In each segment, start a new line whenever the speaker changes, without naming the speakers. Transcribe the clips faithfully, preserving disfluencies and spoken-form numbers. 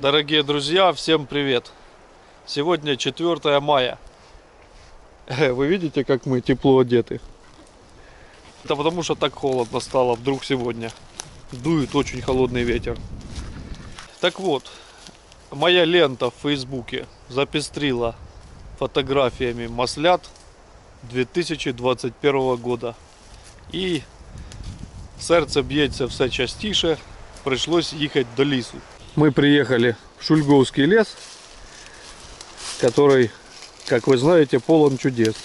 Дорогие друзья, всем привет! Сегодня четвёртое мая. Вы видите, как мы тепло одеты? Это потому, что так холодно стало вдруг сегодня. Дует очень холодный ветер. Так вот, моя лента в Фейсбуке запестрила фотографиями маслят две тысячи двадцать первого года. И серце б'ється все частіше, пришлось ехать до лесу. Мы приехали в Шульговский лес, который, как вы знаете, полон чудес.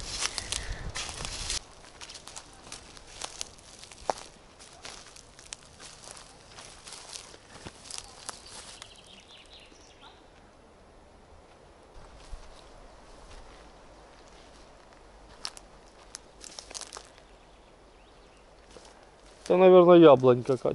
Это, наверное, яблонька, Кать.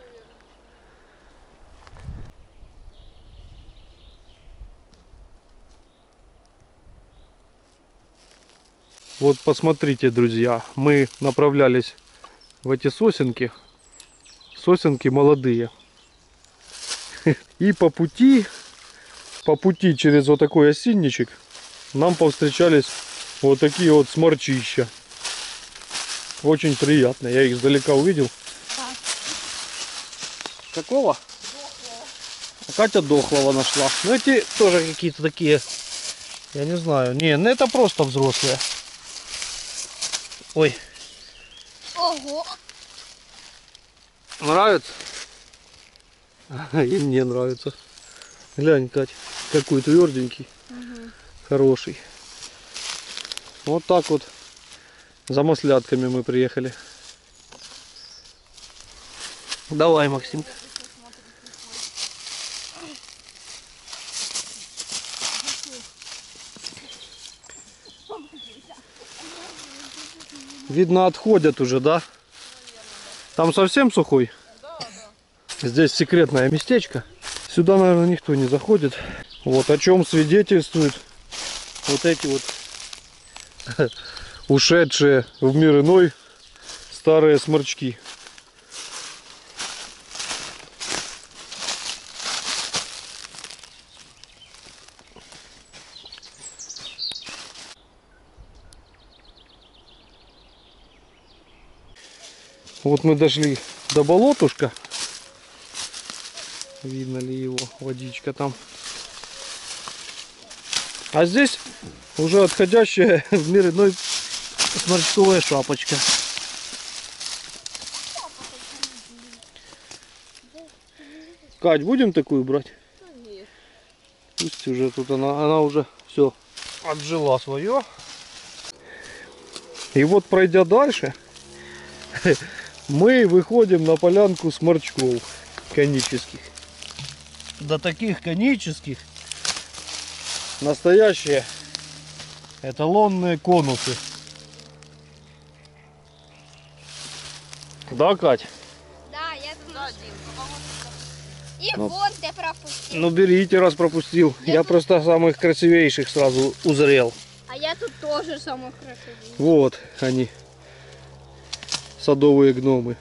Вот посмотрите, друзья, мы направлялись в эти сосенки. Сосенки молодые. И по пути, по пути через вот такой осинничек нам повстречались вот такие вот сморчища. Очень приятно. Я их издалека увидел.
Да.
Какого?
Дохлого.
А Катя дохлого нашла. Ну эти тоже какие-то такие, я не знаю. Не, ну это просто взрослые. Ой.
Ого.
Нравится? И мне нравится. Глянь, Кать, какой тверденький.
Угу.
Хороший. Вот так вот. За маслятками мы приехали. Давай, Максим. Видно, отходят уже, да? Там совсем сухой?
Да,
да. Здесь секретное местечко. Сюда, наверное, никто не заходит. Вот о чем свидетельствуют вот эти вот ушедшие в мир иной старые сморчки. Вот мы дошли до болотушка. Видно ли его, водичка там. А здесь уже отходящая в мир иной сморчковая шапочка. Кать, будем такую брать?
Нет.
Пусть уже тут она, она уже все отжила свое. И вот, пройдя дальше, мы выходим на полянку сморчков конических. До таких конических настоящие эталонные конусы. Да, Кать?
Да, я думаю, что... И
Ну,
вон ты пропустил.
Ну берите, раз пропустил. Я, Я просто самых красивейших сразу узрел.
А я тут тоже самых красивых.
Вот они. Садовые гномы.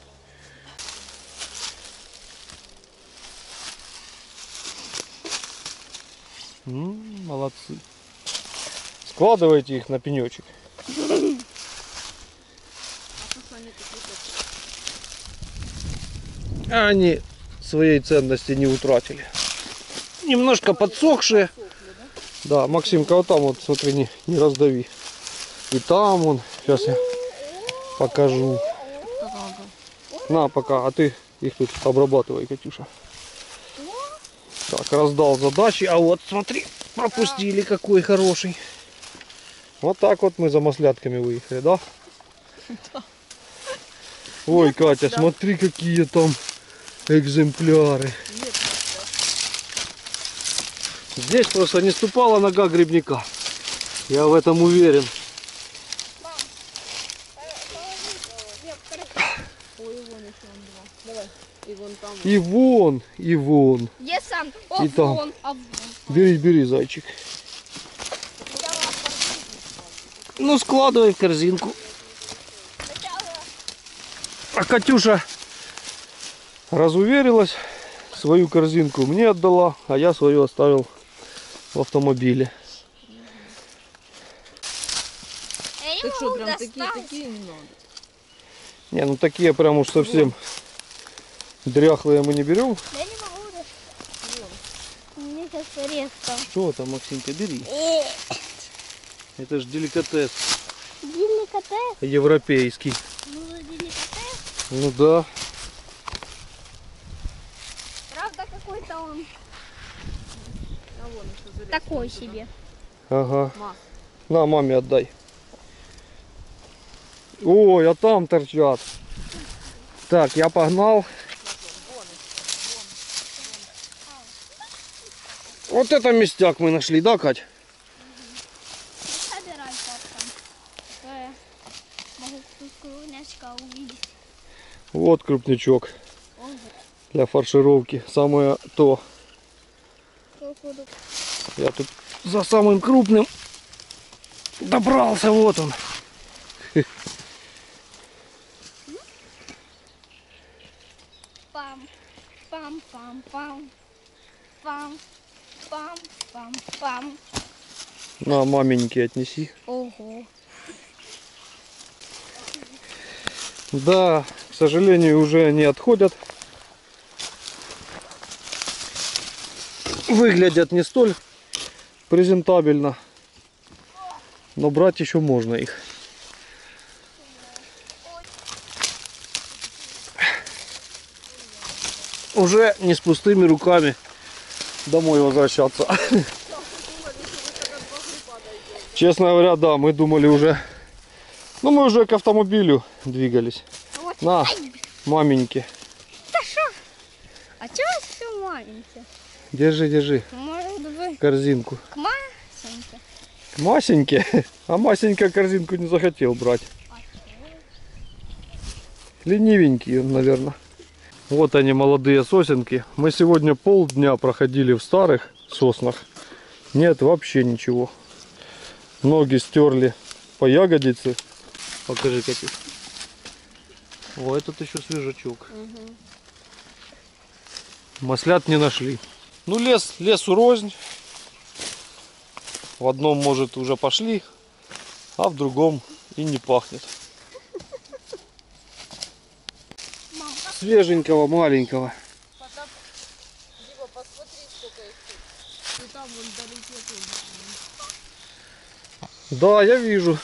М-м, молодцы. Складывайте их на пенечек. А они своей ценности не утратили. Немножко подсохшие. Да, Максимка, вот там вот, смотри, не, не раздави. И там вон. Сейчас я покажу. На, пока, а ты их тут обрабатывай, Катюша. Так, раздал задачи, а вот смотри, пропустили, какой хороший. Вот так вот мы за маслятками выехали, да? Ой, Катя, смотри, какие там экземпляры. Здесь просто не ступала нога грибника. Я в этом уверен.
И вон там.
И вон, и вон.
Я сам. О,
И там.
вон, а вон.
Бери, бери, зайчик. Ну, складывай в корзинку. А Катюша разуверилась, свою корзинку мне отдала, а я свою оставил в автомобиле.
Я не
Так что,
могу
прям
достать.
такие, такие не надо.
Не, ну такие прям уж совсем дряхлые мы не берем.
Я не могу достать. Мне сейчас резко.
Что там, Максимка, бери. Это ж деликатес
Деликатес?
европейский.
Ну, деликатес.
Ну да.
Правда, какой-то он
А вон еще залез.
такой себе.
Ага.
Ма.
На, маме отдай. Ой, а там торчат. Так, я погнал. Вот это местяк мы нашли, да, Кать?
Собирай, папа. Я могу крупнячка увидеть.
Вот крупнячок
Ого.
для фаршировки. Самое то.
Походу.
Я тут за самым крупным добрался. Вот он.
Пам, пам, пам, пам, пам, пам, пам, пам.
На, маменьке отнеси.
Ого.
Да, к сожалению, уже не отходят. Выглядят не столь презентабельно, но брать еще можно их. Уже не с пустыми руками домой возвращаться. Честно говоря, да, мы думали уже, ну мы уже к автомобилю двигались.
Вот.
На, маменьки,
А чего все маленькие?
держи, держи
Может быть,
корзинку.
к Масеньке?
К Масеньке? А Масенька корзинку не захотел брать. Ленивенький он, наверное. Вот они, молодые сосенки. Мы сегодня полдня проходили в старых соснах. Нет вообще ничего. Ноги стерли по ягодице. Покажи, Катя. О, этот еще свежачок.
Угу.
Маслят не нашли. Ну, лес, лесу рознь. В одном, может, уже пошли, а в другом и не пахнет.
Мам,
Свеженького, маленького.
Потап, Дима, посмотри, сколько их тут. И там вон вдалеке тоже.
Да, я вижу.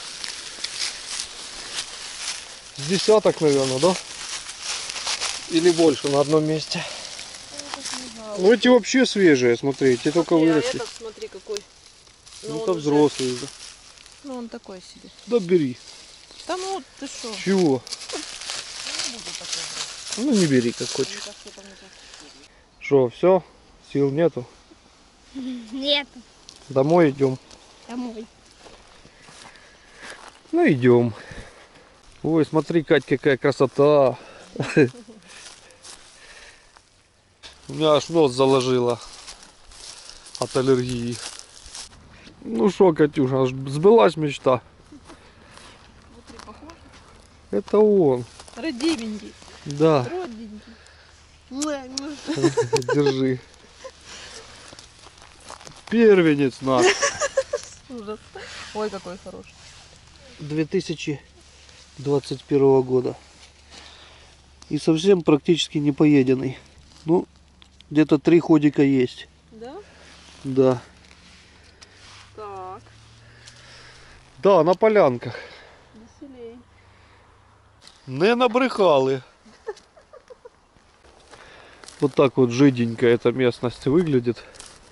С десяток, наверное, да? Или больше на одном месте. Ну, эти вообще свежие, смотри, эти только
Смотри, а
выросли.
этот, смотри, какой.
Ну,
он
это
уже-
взрослые, да.
Ну, он такой себе.
Да бери.
Да ну, ты что?
Чего?
Не буду такой брать.
Ну, не бери, как хочешь.
Мне кажется, это не так.
Что, все? Сил нету?
нет,
Домой идем.
домой.
Ну, идем. Ой, смотри, Кать, какая красота. У меня аж нос заложило от аллергии. Ну что, Катюша, аж сбылась мечта.
Смотри, похож.
Это он.
Родивенький.
Да,
Родненький.
держи. Первенец наш.
Ужас. Ой, какой хороший.
две тысячи двадцать первого года. И совсем практически не поеденный. Ну, где-то три ходика есть.
Да?
Да.
Так.
Да, на полянках.
Веселей.
Не набрехали. Вот так вот жиденько эта местность выглядит.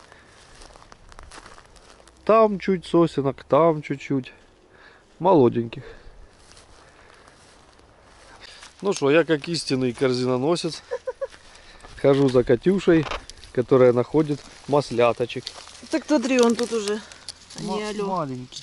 Там чуть сосенок, там чуть-чуть. Молоденьких. Ну что, я как истинный корзиноносец хожу за Катюшей, которая находит масляточек.
Так смотри, он тут уже. Не алё.
Маленький.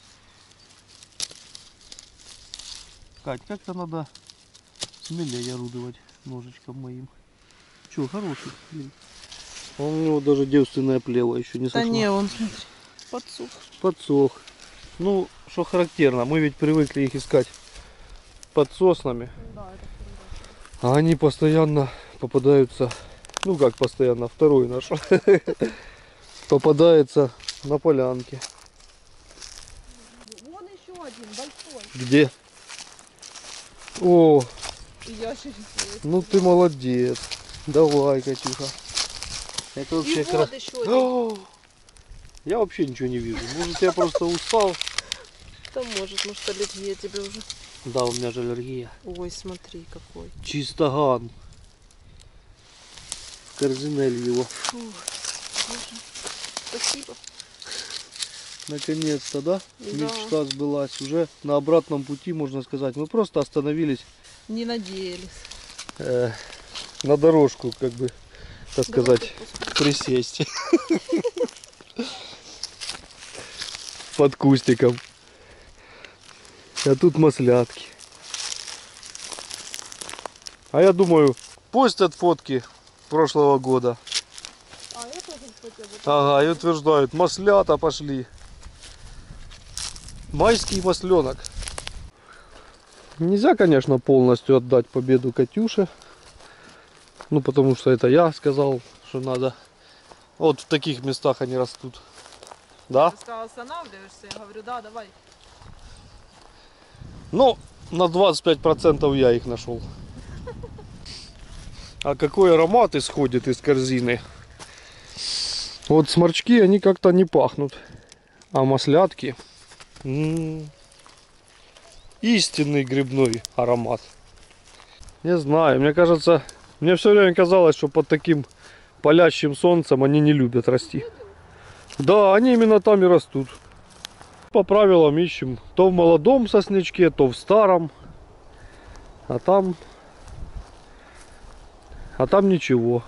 Кать, как-то надо смелее орудовать ножичком моим. Че, хороший. Блин. Он у него даже девственная плева еще не
Да
сошла.
не, он, смотри, подсух.
Подсох. Ну, что характерно, мы ведь привыкли их искать под соснами.
Да, это
А они постоянно попадаются Ну как постоянно, второй наш. Попадается на полянке.
Вон еще один, большой.
Где? О,
И ящерица есть.
ну ты молодец. Давай, Катюха. Это
И
вообще
вот
крас...
еще один.
О, я вообще ничего не вижу. Может, я просто устал.
Да может, может аллергия тебе уже.
Да, у меня же аллергия.
Ой, смотри какой.
Чистоган. Корзинель его.
Фу, боже. Спасибо.
Наконец-то, да?
Да.
Мечта сбылась. Уже на обратном пути, можно сказать. Мы просто остановились
Не надеялись.
э, на дорожку, как бы, так сказать, присесть. Под кустиком. А тут маслятки. А я думаю, постят фотки прошлого года.
А я тоже хотела.
Ага, и утверждают, маслята пошли. Майский масленок. Нельзя, конечно, полностью отдать победу Катюше. Ну, потому что это я сказал, что надо. Вот в таких местах они растут. Да?
Ты сказал, останавливаешься, я говорю, да, давай.
Ну, на двадцать пять процентов я их нашел. А какой аромат исходит из корзины. Вот сморчки, они как-то не пахнут. А маслятки... М-м, истинный грибной аромат. Не знаю, мне кажется... Мне все время казалось, что под таким палящим солнцем они не любят расти. Да, они именно там и растут. По правилам ищем то в молодом сосничке, то в старом. А там... А там ничего.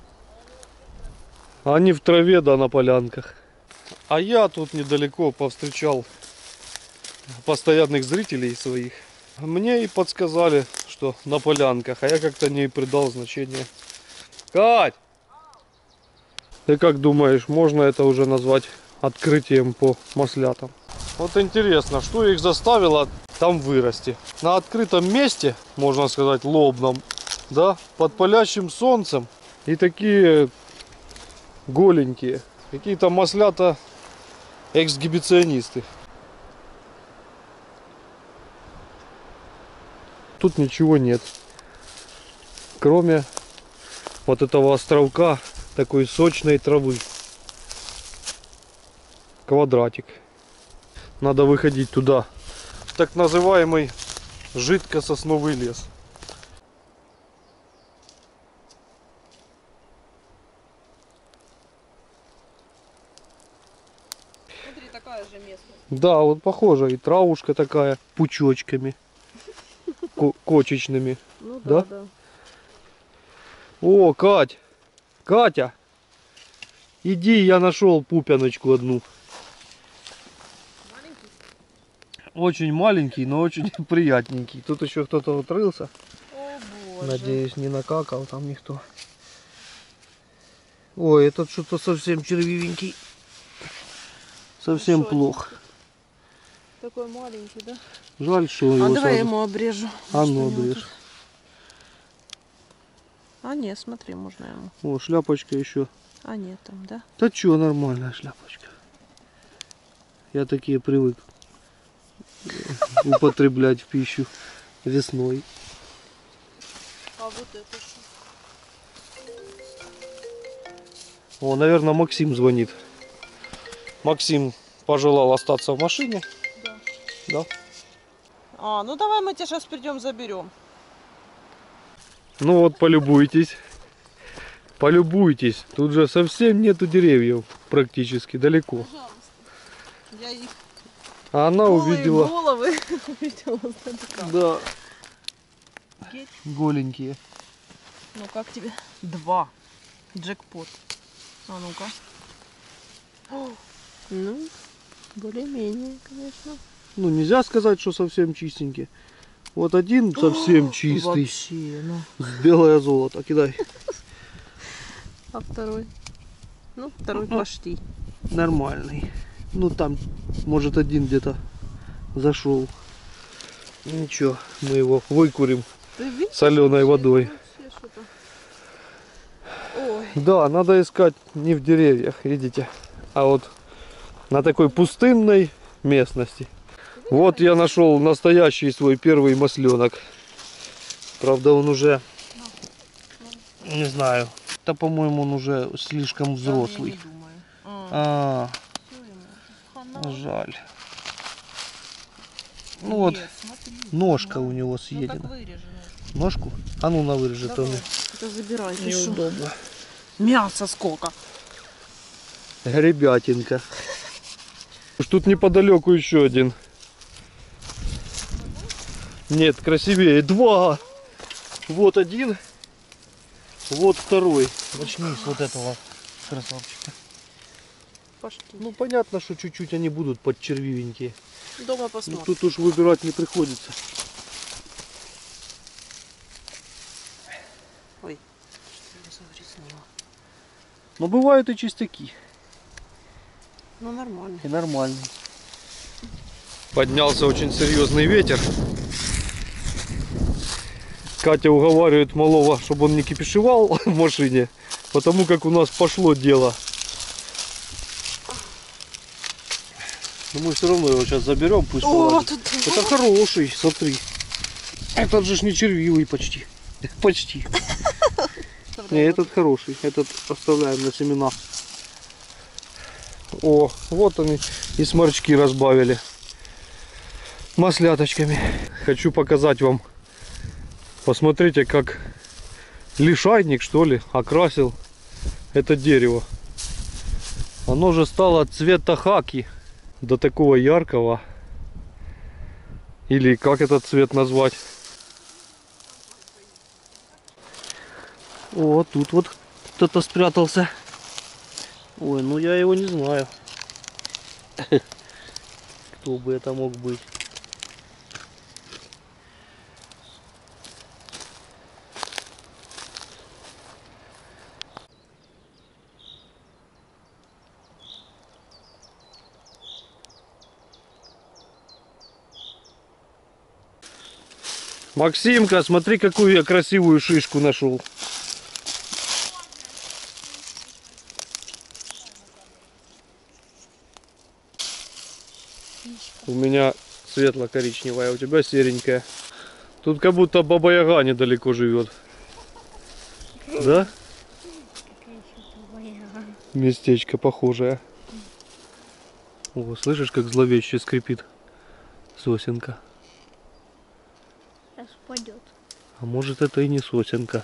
Они в траве, да, на полянках. А я тут недалеко повстречал постоянных зрителей своих. Мне и подсказали, что на полянках, а я как-то не придал значения. Кать! Ты как думаешь, можно это уже назвать открытием по маслятам? Вот интересно, что их заставило там вырасти? На открытом месте, можно сказать, лобном, да, под палящим солнцем. И такие голенькие, какие-то маслята эксгибиционисты. Тут ничего нет, кроме вот этого островка такой сочной травы. Квадратик. Надо выходить туда, в так называемый жидкососновый лес.
Смотри, такая же местность.
Да, вот похоже, и травушка такая, пучочками, ко- кочечными.
Ну
Да?
да, да.
О, Кать! Катя! Иди, я нашел пупяночку одну.
Маленький?
Очень маленький, но очень приятненький. Тут еще кто-то отрылся.
О боже.
Надеюсь, не накакал там никто. Ой, этот что-то совсем червивенький. Совсем
Большой.
плохо.
Такой маленький, да?
Жаль, что
А
его
давай я
сразу...
ему обрежу.
А
Что
ну,
у него
обрежь.
тут? А нет, смотри, можно ему.
О, шляпочка еще.
А нет, там, да?
Да чё, нормальная шляпочка. Я такие привык употреблять в пищу весной.
А вот это что?
О, наверное, Максим звонит. Максим пожелал остаться в машине.
Да.
Да.
А, ну давай мы тебя сейчас придем заберем.
Ну вот, полюбуйтесь. Полюбуйтесь. Тут же совсем нету деревьев практически, далеко.
Пожалуйста. Я их
А она
голые
увидела...
головы увидела издалека.
Да,
Офигеть.
голенькие.
Ну как тебе? Два. Джекпот. А ну-ка. О, ну, более-менее, конечно.
Ну, нельзя сказать, что совсем чистенькие. Вот один совсем чистый.
Вообще, ну.
С белое золото. Кидай.
А второй? Ну, второй почти.
Нормальный. Ну, там, может, один где-то зашел. Ничего, мы его выкурим
Ты видишь,
соленой
вообще,
водой.
это вообще что-то.
Да, надо искать не в деревьях, видите, а вот на такой пустынной местности. Вот я нашел настоящий свой первый масленок. Правда, он уже, не знаю, да, по-моему, он уже слишком взрослый.
Я не думаю.
А,
Всё ему. Хана.
жаль. Ну вот,
Нет, смотри,
ножка у
нормально.
него
Ну так
съедена.
вырежи ножку.
Ножку? А ну на вырежет он.
Давай, это забирай. ты шо?
Неудобно.
Мясо сколько.
Гребятинка. Тут неподалеку еще один. Нет, красивее. Два. Вот один. Вот второй. Начни с вот этого красавчика.
Пошли.
Ну понятно, что чуть-чуть они будут подчервивенькие.
Дома
Ну
посмотрим.
тут уж выбирать не приходится.
Ой, что я загрязнила.
Но бывают и чистяки.
Ну нормально.
И нормальный. Поднялся очень серьезный ветер. Катя уговаривает малого, чтобы он не кипишевал в машине, потому как у нас пошло дело. Но мы все равно его сейчас заберем, пусть
О,
полазит.
тут...
Это хороший, смотри. Этот же ж не червивый почти. Почти. Не, этот хороший. Этот оставляем на семена. О, вот они и сморчки разбавили. Масляточками. Хочу показать вам. Посмотрите, как лишайник, что ли, окрасил это дерево. Оно же стало цвета хаки. До такого яркого. Или как этот цвет назвать? О, тут вот кто-то спрятался. Ой, ну я его не знаю. Кто бы это мог быть? Максимка, смотри, какую я красивую шишку нашел. У меня светло-коричневая, у тебя серенькая. Тут как будто Баба Яга недалеко живет. Да? Местечко похожее. О, слышишь, как зловеще скрипит сосенка?
Сейчас упадет.
А может, это и не сосенка.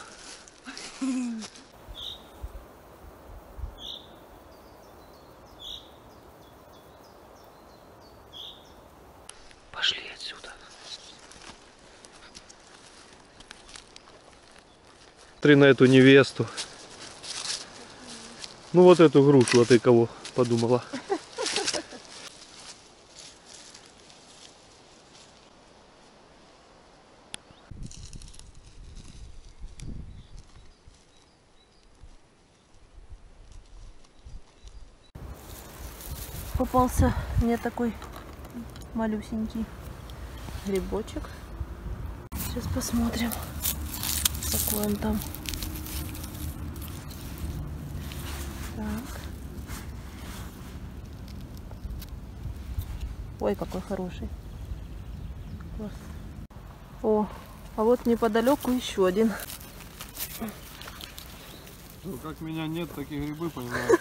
Пошли отсюда. Смотри на эту невесту. Ну вот эту грушу, а ты кого подумала?
Попался мне такой малюсенький грибочек. Сейчас посмотрим, какой он там. Так. Ой, какой хороший. Класс. О, а вот неподалеку еще один.
Ну как меня нет, такие грибы, понимаешь?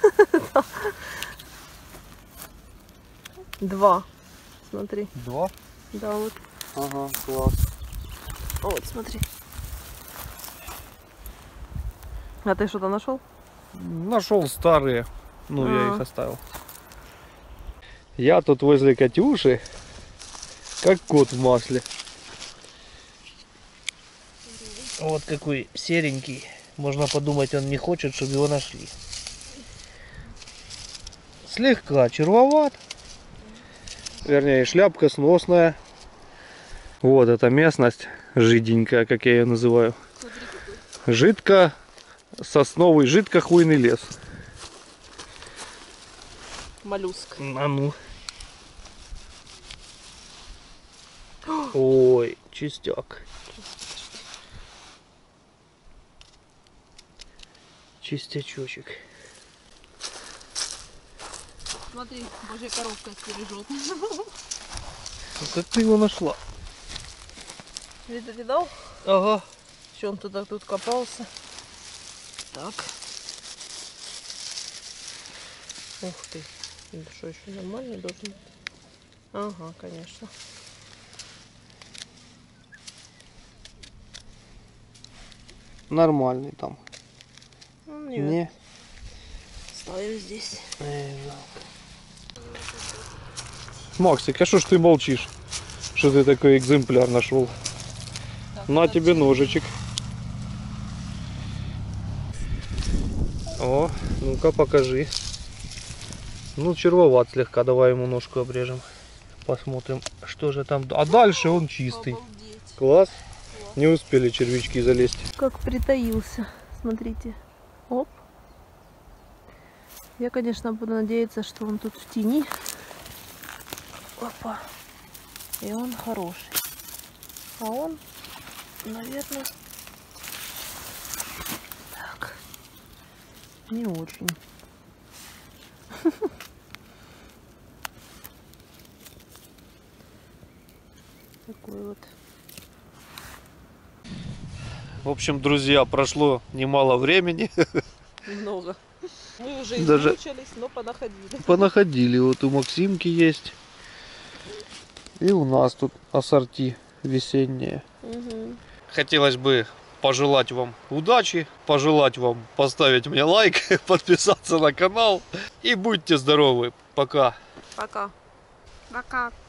Два. Смотри.
Два?
Да, вот.
Ага, класс.
Вот, смотри. А ты что-то нашел?
Нашел старые. Ну, я
А.
их оставил. Я тут возле Катюши, как кот в масле. Вот какой серенький. Можно подумать, он не хочет, чтобы его нашли. Слегка червоват. Вернее, шляпка сносная. Вот эта местность, жиденькая, как я ее называю. Жидко сосновый, жидко хвойный лес.
Моллюск.
А ну. Ой, чистяк. Чистячочек.
Смотри, божья коровка стережет.
Как ты его нашла?
Видно, видал?
Ага.
Что он туда тут копался? Так. Ух ты. Ну что, еще нормально должен быть? Ага, конечно.
Нормальный там.
Ну, нет.
Не.
Ставим здесь.
Эй, жалко. Максик, а что ж ты молчишь? Что ты такой экземпляр нашел?
Так,
На
так,
тебе
так.
ножичек. О, ну-ка покажи. Ну, червоват слегка. Давай ему ножку обрежем. Посмотрим, что же там. А дальше он чистый.
Обалдеть.
Класс. Не успели червячки залезть.
Как притаился. Смотрите. Оп. Я, конечно, буду надеяться, что он тут в тени. Опа. И он хороший. А он, наверное, так, не очень. Такой вот.
В общем, друзья, прошло немало времени.
Много. Мы уже
Даже-
измучились, но понаходили.
Понаходили. Вот у Максимки есть. И у нас тут ассорти весеннее.
Угу.
Хотелось бы пожелать вам удачи, пожелать вам поставить мне лайк, подписаться на канал. И будьте здоровы. Пока.
Пока.
Пока.